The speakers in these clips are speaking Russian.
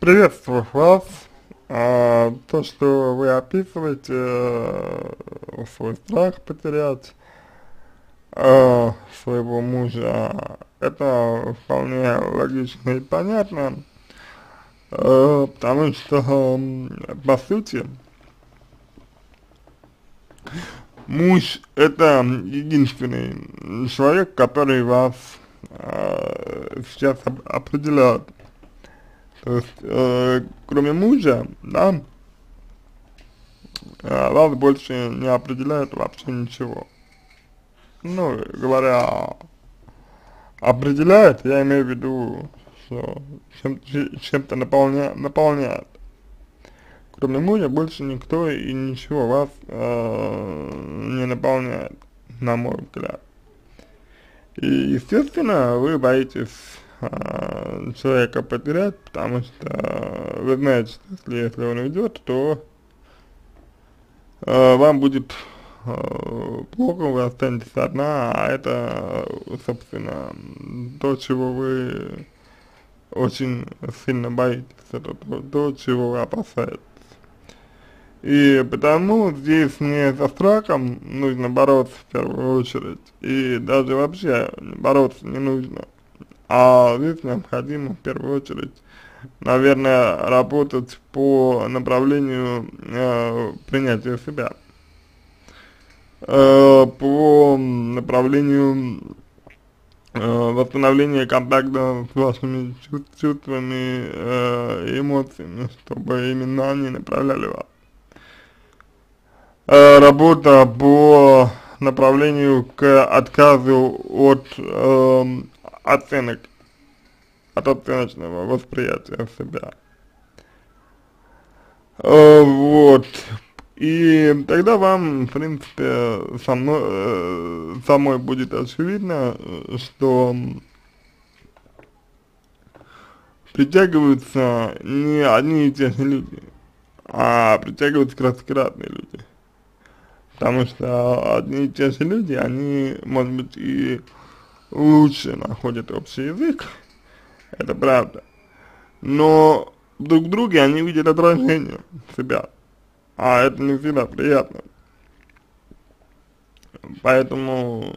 Приветствую вас. То, что вы описываете, свой страх потерять своего мужа, это вполне логично и понятно, потому что, по сути, муж это единственный человек, который вас сейчас определяет. То есть, кроме мужа, да, вас больше не определяет вообще ничего. Ну, говоря определяет, я имею в виду, что чем-то наполняет. Кроме мужа больше никто и ничего вас не наполняет, на мой взгляд. И, естественно, вы боитесь человека потерять, потому что вы знаете, что если он уйдет, то вам будет плохо, вы останетесь одна, а это, собственно, то, чего вы очень сильно боитесь, это то, чего вы опасаетесь. И потому здесь не со страхом нужно бороться в первую очередь, и даже вообще бороться не нужно, а здесь необходимо в первую очередь, наверное, работать по направлению принятия себя, по направлению восстановления контакта с вашими чувствами и эмоциями, чтобы именно они направляли вас. Работа по направлению к отказу от оценок, от оценочного восприятия себя. Вот. И тогда вам, в принципе, самой будет очевидно, что притягиваются не одни и те же люди, а притягиваются как раз разные люди. Потому что одни и те же люди, они, может быть, и лучше находят общий язык, это правда, но друг в друге они видят отражение себя, а это не всегда приятно. Поэтому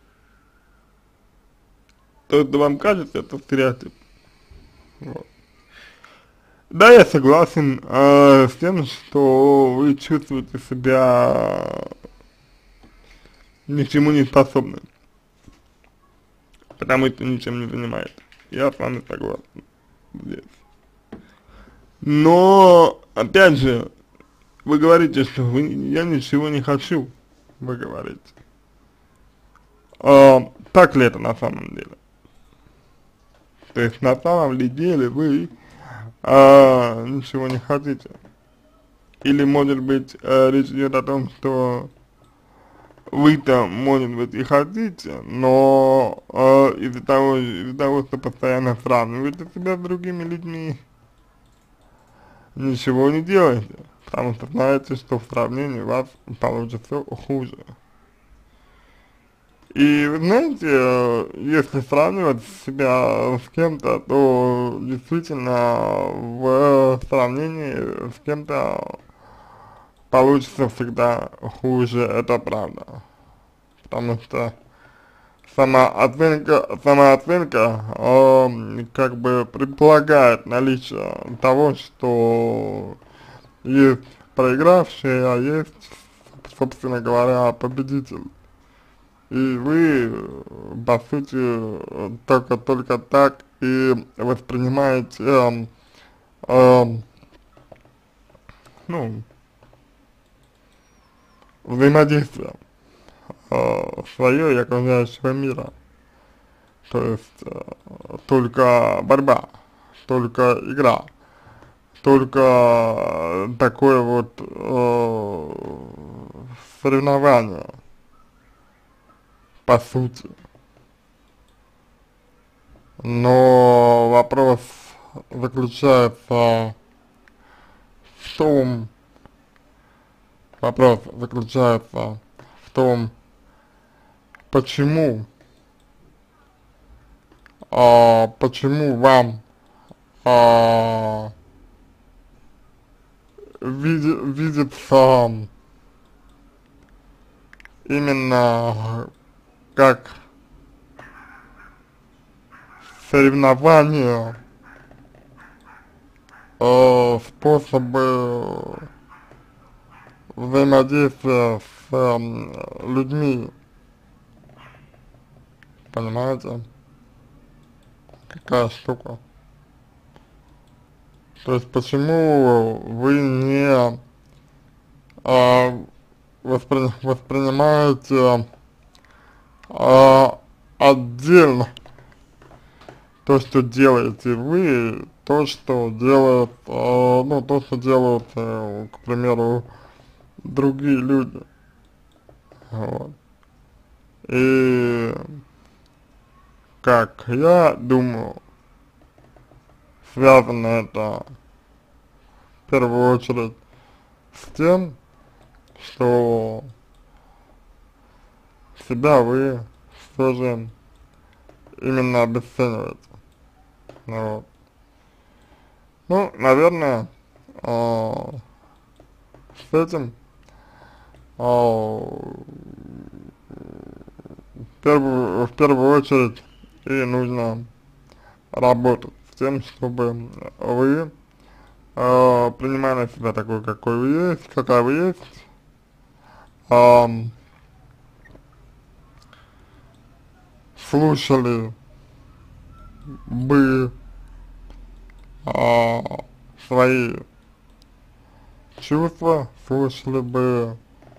то, что вам кажется, это стереотип. Вот. Да, я согласен с тем, что вы чувствуете себя ни к чему не способным, потому что ничем не занимаетесь. Я с вами согласен здесь. Но, опять же, вы говорите, что я ничего не хочу, вы говорите. Так ли это на самом деле? То есть на самом ли деле вы ничего не хотите? Или, может быть, речь идет о том, что вы-то, может быть, и хотите, но из-за того, что постоянно сравниваете себя с другими людьми, ничего не делаете, потому что знаете, что в сравнении у вас получится хуже. И вы знаете, если сравнивать себя с кем-то, то действительно в сравнении с кем-то получится всегда хуже, это правда. Потому что самооценка как бы предполагает наличие того, что есть проигравший, а есть, собственно говоря, победитель. И вы, по сути, только так и воспринимаете, ну, взаимодействие свое и окружающего мира. То есть, только борьба, только игра, только такое вот соревнование, по сути. Но вопрос заключается в том, вопрос заключается в том, почему, почему вам видится именно как соревнование, способы взаимодействия с людьми, понимаете, какая штука. То есть почему вы не воспринимаете отдельно то, что делаете вы, то, что делают, ну, то, что делают, к примеру, другие люди, вот. И, как я думаю, связано это в первую очередь с тем, что себя вы все же именно обесцениваете, вот. Ну, наверное, с этим в первую очередь и нужно работать с тем, чтобы вы принимали себя такой, какой вы есть, какая вы есть, слушали бы свои чувства, слушали бы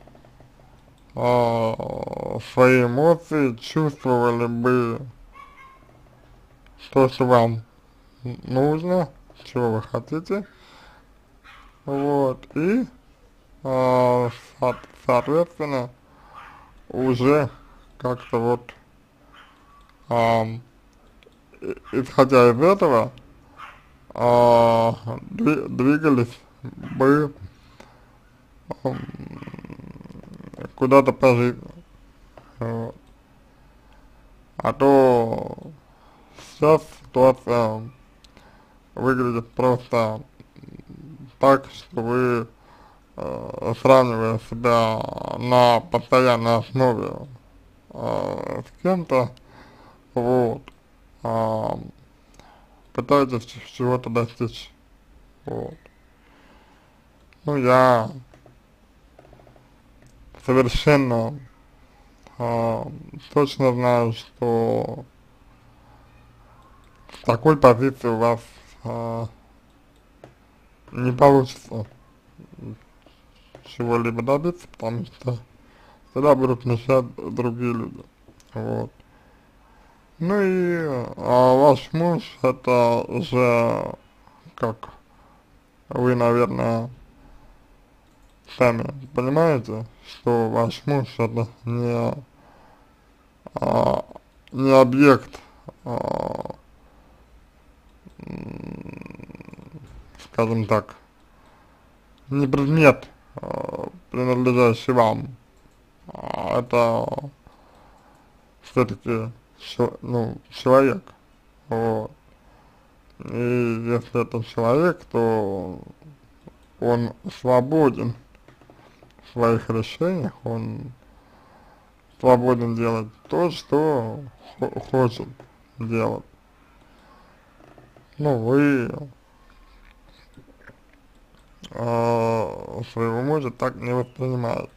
свои эмоции, чувствовали бы то, что вам нужно, чего вы хотите, вот, и, соответственно, уже как-то вот, исходя из этого, двигались бы куда-то по жизни, вот. А то сейчас ситуация выглядит просто так, что вы, сравнивая себя на постоянной основе с кем-то, вот, пытаетесь чего-то достичь, вот. Ну, я совершенно точно знаю, что с такой позиции у вас не получится чего-либо добиться, потому что всегда будут мешать другие люди, вот. Ну и ваш муж, это же, как вы, наверное, сами понимаете, что ваш муж это не объект, скажем так, не предмет, принадлежащий вам, это все-таки ну, человек, вот. И если это человек, то он свободен в своих решениях, он свободен делать то, что хочет делать. Ну, вы своего мужа так не воспринимаете.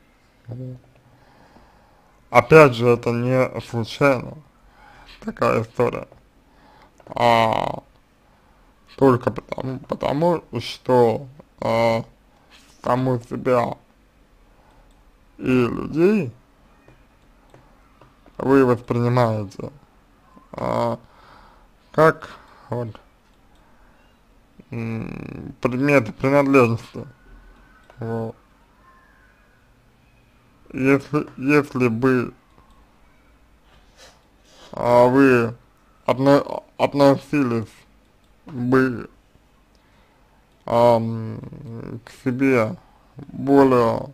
Опять же, это не случайно такая история, а только потому что саму себя и людей вы воспринимаете как вот предметы принадлежности, вот. Если бы вы относились бы к себе более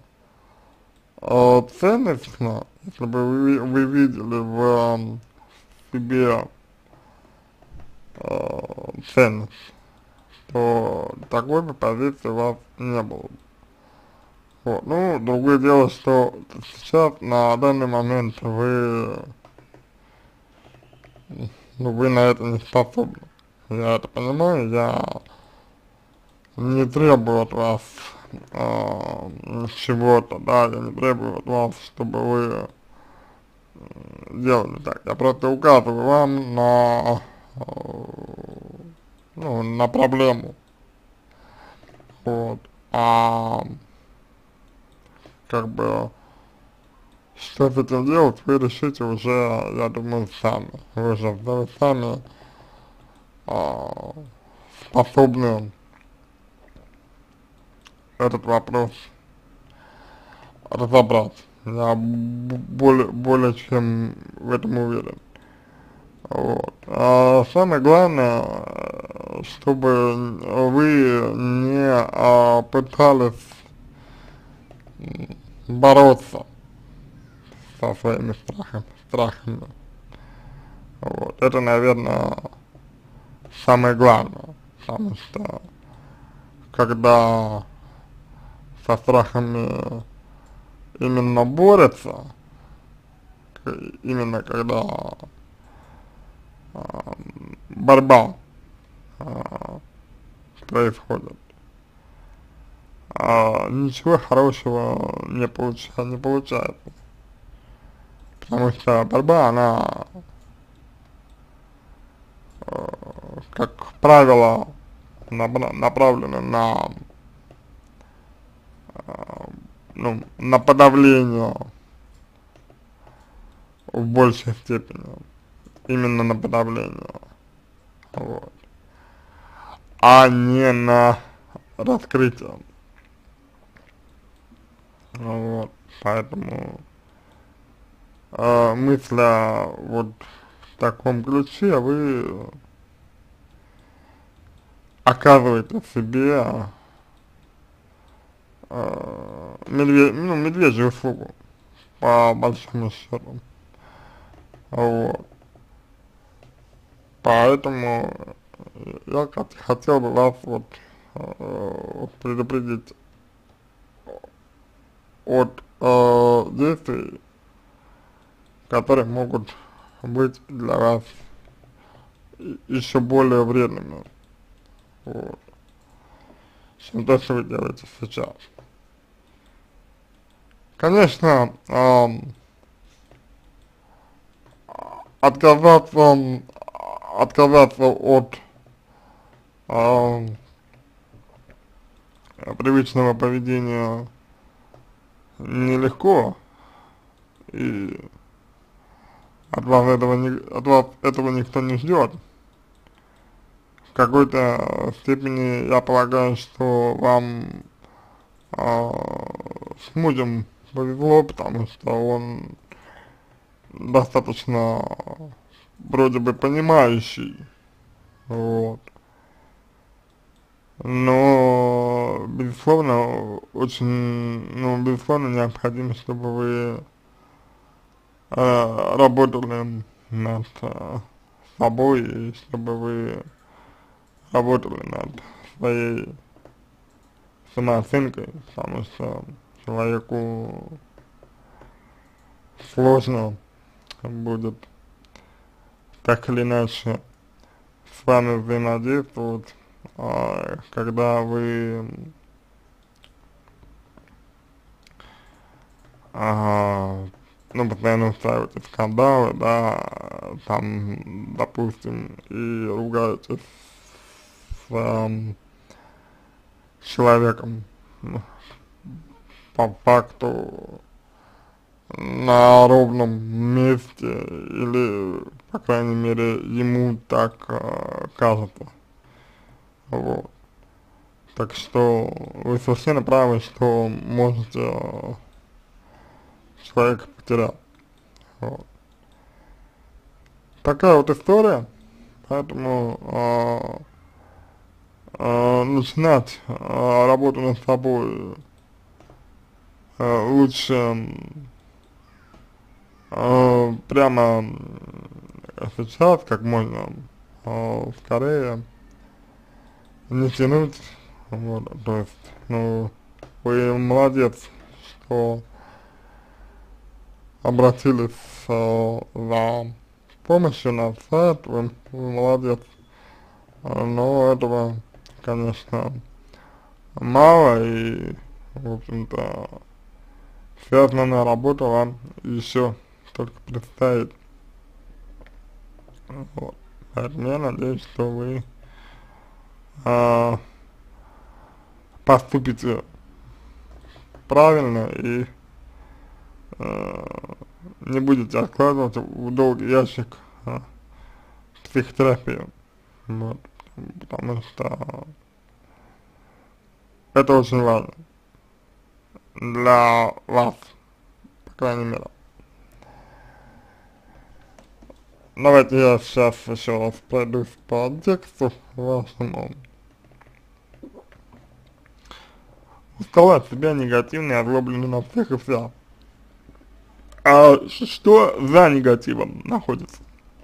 ценностно, если бы вы видели в себе ценность, то такой бы позиции у вас не было. Вот. Ну, другое дело, что сейчас, на данный момент, вы на это не способны. Я это понимаю, я не требую от вас чего-то, да, я не требую от вас, чтобы вы делали так. Я просто указываю вам на, ну, на проблему. Вот. А как бы что с этим делать, вы решите уже, я думаю, сами. Вы сами а, способны этот вопрос разобрать. Я более чем в этом уверен. Вот. А самое главное, чтобы вы не пытались бороться со своими страхами. Вот. Это, наверное, самое главное. Потому что когда со страхами именно борются, именно когда борьба происходит, ничего хорошего не получается. Потому что борьба, она, как правило, направлена на, ну, на подавление в большей степени. Именно на подавление. Вот. А не на раскрытие. Вот. Поэтому мысля вот в таком ключе, вы оказываете себе медвежью услугу, по большому счету. Вот. Поэтому я хотел бы вас вот предупредить от действий, которые могут быть для вас еще более вредными, вот, чем то, что вы делаете сейчас. Конечно, отказаться, отказаться от привычного поведения нелегко, и от вас этого никто не ждет. В какой-то степени я полагаю, что вам с мужем повезло, потому что он достаточно вроде бы понимающий, вот. Но, безусловно, безусловно, необходимо, чтобы вы работали над собой, и чтобы вы работали над своей самооценкой, потому что человеку сложно будет так или иначе с вами взаимодействовать, когда вы ну, постоянно устраиваете скандалы, да, там, допустим, и ругаетесь с человеком, ну, по факту на ровном месте, или, по крайней мере, ему так кажется, вот. Так что вы совершенно правы, что можете человека потерять, вот. Такая вот история, поэтому начинать работу над собой лучше прямо сейчас, как можно скорее, не тянуть, вот, то есть, ну, вы молодец, что обратились за помощью на сайт, вы молодец. Но этого, конечно, мало, и, в общем-то, вся основная работа вам еще только предстоит. Вот. Поэтому я надеюсь, что вы а, поступите правильно и не будете откладывать в долгий ящик психотерапию. Вот. Потому что это очень важно для вас, по крайней мере. Давайте я сейчас еще раз пройдусь по тексту вашему. Устала от себя, негативный, озлобленный на всех и вся. А что за негативом находится?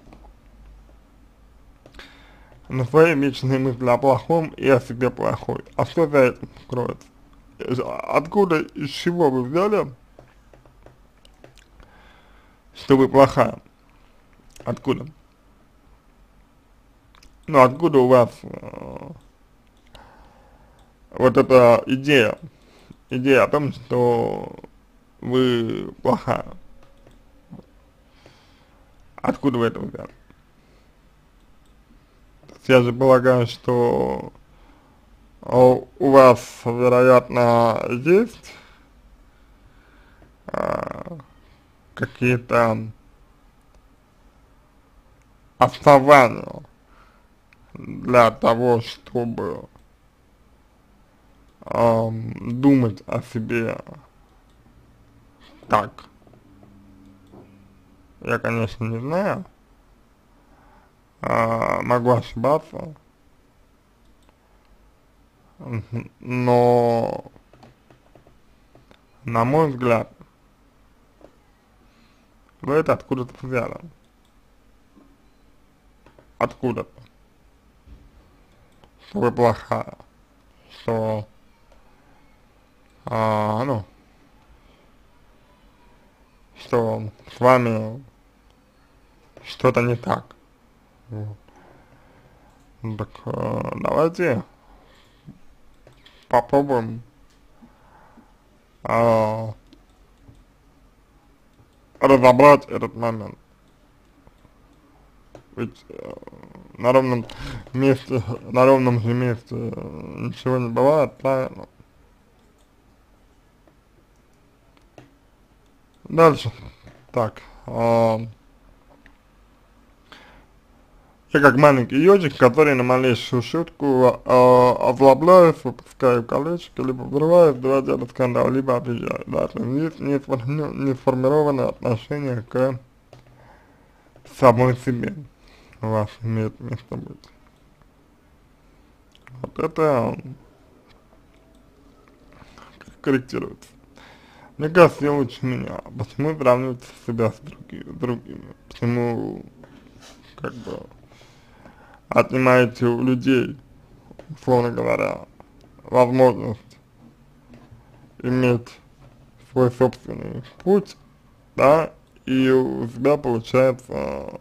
На свои вечные мысли о плохом и о себе плохой. А что за этим кроется? Откуда, из чего вы взяли, что вы плохая? Откуда? Ну, откуда у вас вот эта идея о том, что вы плохая? Откуда вы это взяли? Я же полагаю, что у вас, вероятно, есть какие-то основания для того, чтобы думать о себе так. Я, конечно, не знаю, могу ошибаться, но, на мой взгляд, вы это откуда-то взяли. Откуда-то. Что вы плохая. Что, ну, что с вами что-то не так. Вот. Ну, так давайте попробуем разобрать этот момент. Ведь на ровном месте, на ровном же месте ничего не бывает, правильно? Дальше. Так. Я как маленький ежик, который на малейшую шутку озлобляюсь, выпускаю колечко, либо взрываюсь, доводя до скандала, либо обижаю. Да, то есть не сформированное отношение к самой себе у вас имеет место быть. Вот это корректируется. Мне кажется, я лучше меня. Почему сравнивать себя с другими? Почему, как бы, отнимаете у людей, условно говоря, возможность иметь свой собственный путь, да, и у себя, получается,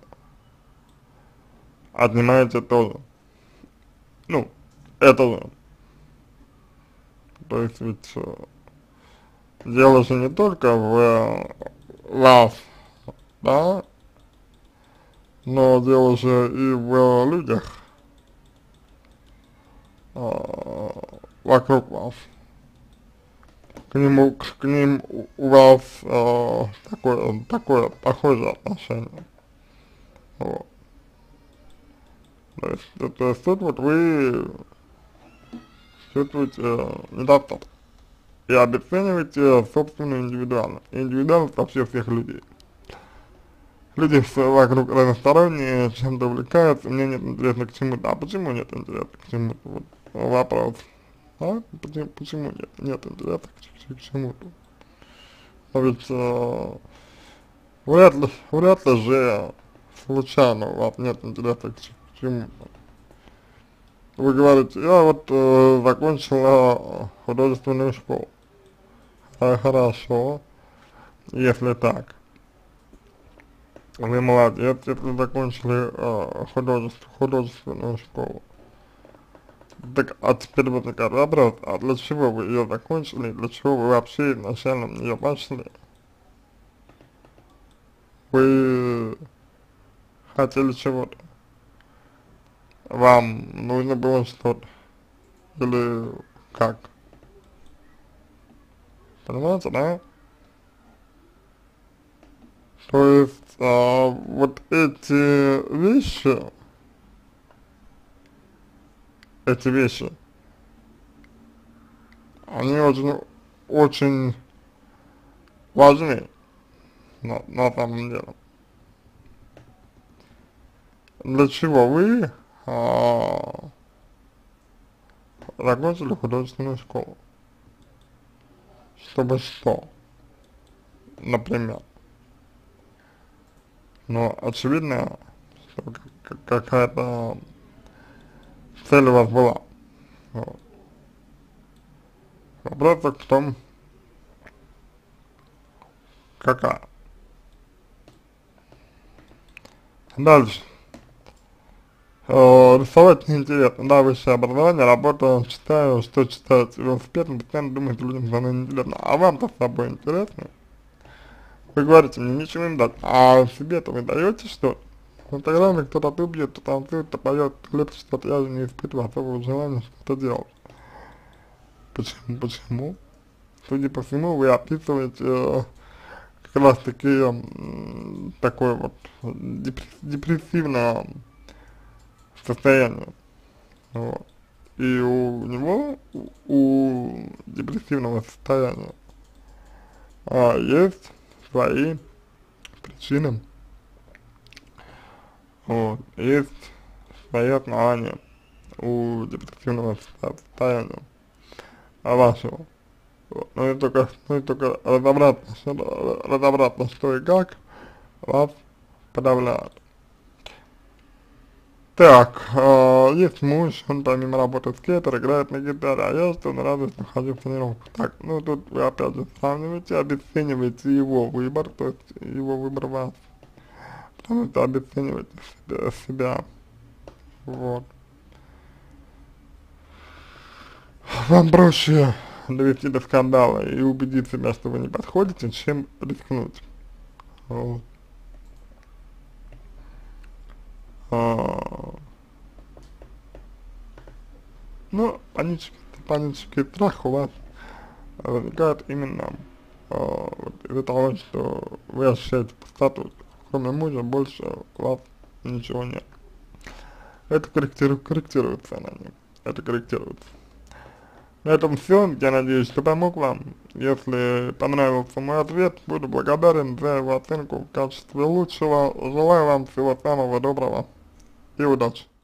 отнимаете тоже. Ну, это же. То есть ведь дело же не только в вас, да, но дело же и в людях вокруг вас. К ним у вас такое похожее отношение. Вот. То есть тут вот вы чувствуете недостаток и обесцениваете собственную индивидуальность вообще всех людей. Люди вокруг разносторонние, чем-то увлекаются, мне нет интереса к чему-то. А почему нет интереса к чему-то? Вот вопрос. А? Почему нет? Нет интереса к чему-то. А ведь вряд ли же случайно у вас нет интереса к чему-то. Вы говорите, я вот закончила художественную школу. Хорошо, если так. Вы молодец, если закончили художественную школу. Так, а теперь возникает вопрос, а для чего вы ее закончили, для чего вы вообще изначально в нее пошли? Вы хотели чего-то? Вам нужно было что-то? Или как? Понимаете, да? То есть, вот эти вещи, они очень важны на самом деле. Для чего вы закончили художественную школу? Чтобы что, например? Но очевидно, что какая-то цель у вас была. Вот. Вопрос только в том, какая. Дальше. Рисовать неинтересно, да, высшее образование, работа, читаю, что читать, велосипед, постоянно думаете, людям со мной неинтересно, а вам-то с собой интересно? Вы говорите, мне ничего не дать, а себе-то вы даете что-то? В Инстаграме кто-то убьет, кто танцует, кто поет, кто лепит что-то, я же не испытываю особого желания что-то делать. Почему? Почему? Судя по всему, вы описываете как раз таки такое вот депрессивное состояние. Вот. И у него, у депрессивного состояния, есть свои причины, вот, есть свои основания у депрессивного состояния вашего. Вот. Ну и только разобраться, что и как вас подавляет. Так, есть муж, он помимо работы скейтер, играет на гитаре, а я что, на радость хожу в тренировку. Так, ну тут вы опять же сравниваете, обесцениваете его выбор, то есть его выбор вас, потому что обесцениваете себя, вот. Вам проще довести до скандала и убедить себя, что вы не подходите, чем рискнуть. Вот. А, ну, панический страх у вас возникает именно вот из-за того, что вы ощущаете пустоту. Кроме мужа больше у вас ничего нет. Это корректируется на нем. Это корректируется. На этом все. Я надеюсь, что помог вам. Если понравился мой ответ, буду благодарен за его оценку в качестве лучшего. Желаю вам всего самого доброго и удачи.